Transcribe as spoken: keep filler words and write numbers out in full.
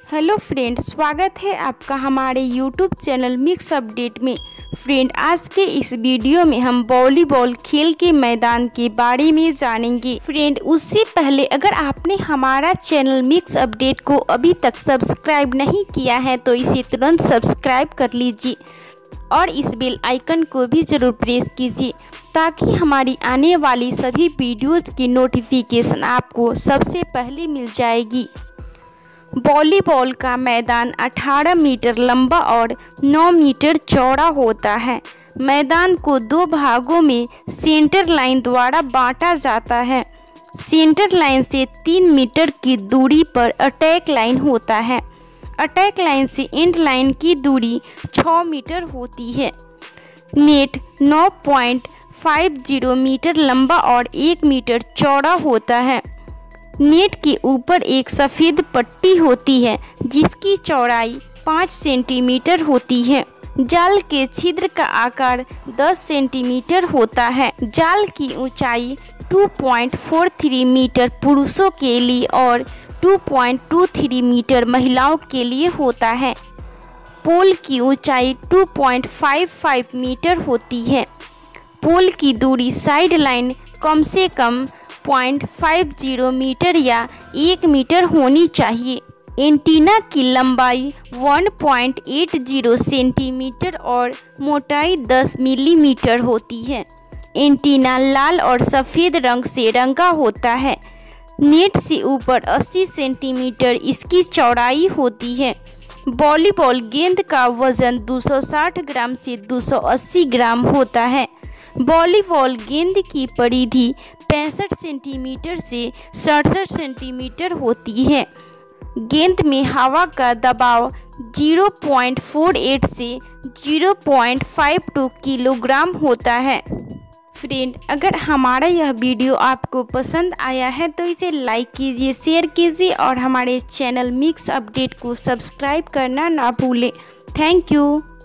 Hello friend, स्वागत है आपका हमारे यूट्यूब चैनल मिक्स अपडेट में। फ्रेंड, आज के इस वीडियो में हम वॉलीबॉल खेल के मैदान के बारे में जानेंगे। फ्रेंड, उससे पहले अगर आपने हमारा चैनल मिक्स अपडेट को अभी तक सब्सक्राइब नहीं किया है तो इसे तुरंत सब्सक्राइब कर लीजिए और इस बेल आइकन को भी ज़रूर प्रेस कीजिए ताकि हमारी आने वाली सभी वीडियोज़ की नोटिफिकेशन आपको सबसे पहले मिल जाएगी। वॉलीबॉल का मैदान अठारह मीटर लंबा और नौ मीटर चौड़ा होता है। मैदान को दो भागों में सेंटर लाइन द्वारा बांटा जाता है। सेंटर लाइन से तीन मीटर की दूरी पर अटैक लाइन होता है। अटैक लाइन से एंड लाइन की दूरी छः मीटर होती है। नेट नौ पॉइंट पाँच शून्य मीटर लंबा और एक मीटर चौड़ा होता है। नेट के ऊपर एक सफ़ेद पट्टी होती है जिसकी चौड़ाई पाँच सेंटीमीटर होती है। जाल के छिद्र का आकार दस सेंटीमीटर होता है। जाल की ऊंचाई दो पॉइंट चार तीन मीटर पुरुषों के लिए और दो पॉइंट दो तीन मीटर महिलाओं के लिए होता है। पोल की ऊंचाई दो पॉइंट पाँच पाँच मीटर होती है। पोल की दूरी साइड लाइन कम से कम पॉइंट पाँच शून्य मीटर या एक मीटर होनी चाहिए। एंटीना की लंबाई एक पॉइंट आठ शून्य सेंटीमीटर और मोटाई दस मिलीमीटर होती है। एंटीना लाल और सफ़ेद रंग से रंगा होता है। नेट से ऊपर अस्सी सेंटीमीटर इसकी चौड़ाई होती है। वॉलीबॉल गेंद का वजन दो सौ साठ ग्राम से दो सौ अस्सी ग्राम होता है। वॉलीबॉल गेंद की परिधि पैंसठ सेंटीमीटर से सड़सठ सेंटीमीटर होती है। गेंद में हवा का दबाव ज़ीरो पॉइंट चार आठ से ज़ीरो पॉइंट पाँच दो किलोग्राम होता है। फ्रेंड, अगर हमारा यह वीडियो आपको पसंद आया है तो इसे लाइक कीजिए, शेयर कीजिए और हमारे चैनल मिक्स अपडेट को सब्सक्राइब करना ना भूलें। Thank you.